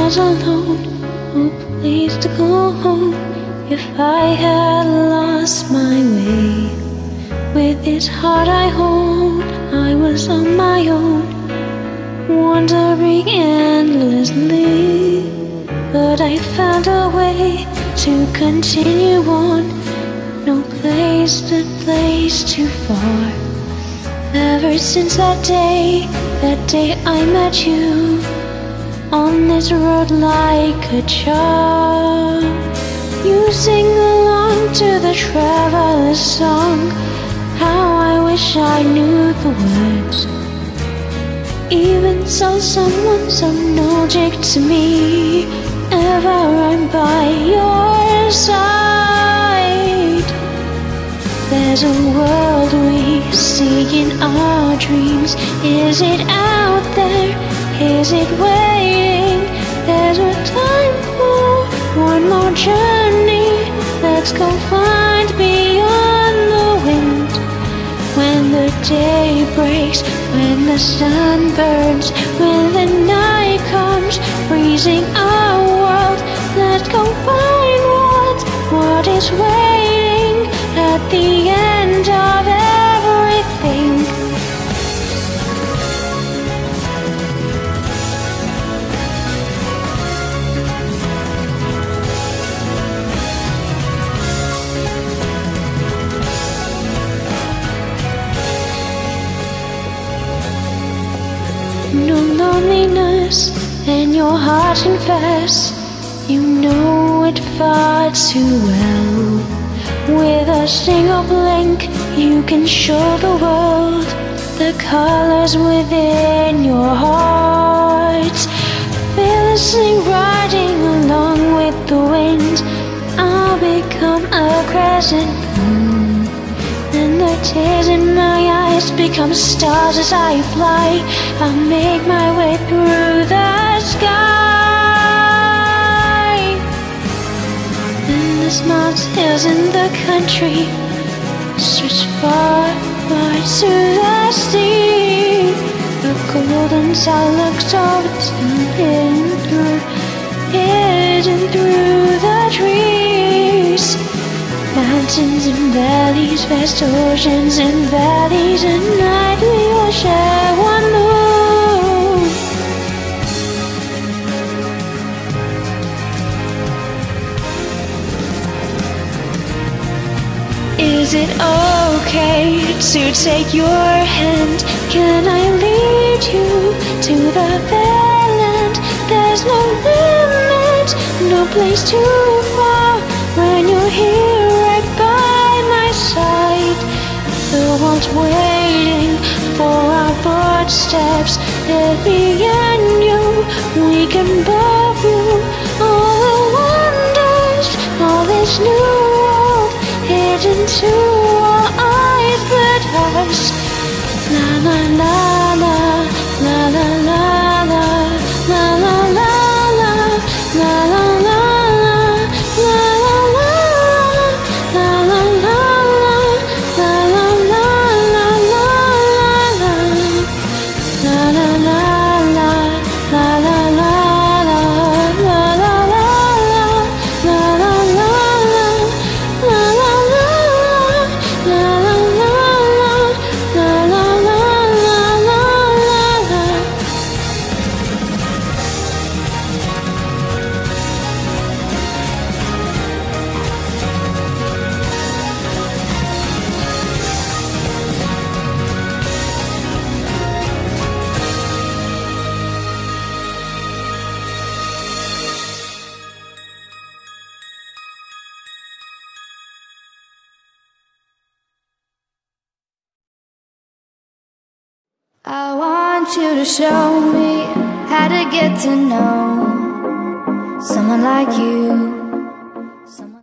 was alone, no place to go home. If I had lost my way, with this heart I hold, I was on my own, wandering endlessly. But I found a way to continue on. No place too far. Ever since that day I met you, on this road like a charm. You sing along to the traveler's song. How I wish I knew the words. Even so, someone so nostalgic to me, ever I'm by your side. There's a world we see in our dreams. Is it out there? Is it waiting? There's a time for one more journey. Let's go find beyond the wind. When the day breaks, when the sun burns, when the night comes, freezing our world, let's go find what is waiting at the end of everything. No loneliness, and your heart confess. You know it far too well. With a single blink, you can show the world the colors within your heart. Fearlessly riding along with the wind, I'll become a crescent moon, and the tears in my eyes become stars as I fly. I'll make my way through the sky. And the small hills in the country stretch far, far to the sea. The golden sun looks over hidden through the trees. Mountains and valleys, vast oceans and valleys, and night we will share one moon. Is it okay to take your hand? Can I lead you to the fair land? There's no limit, no place too far, when you're here right by my side. The world's waiting for our footsteps. Let me and you, we can both view all the wonders, all this new world hidden to our eyes but us. La la la la, la la la la, la la la la, la la la la. I want you to show me how to get to know someone like you.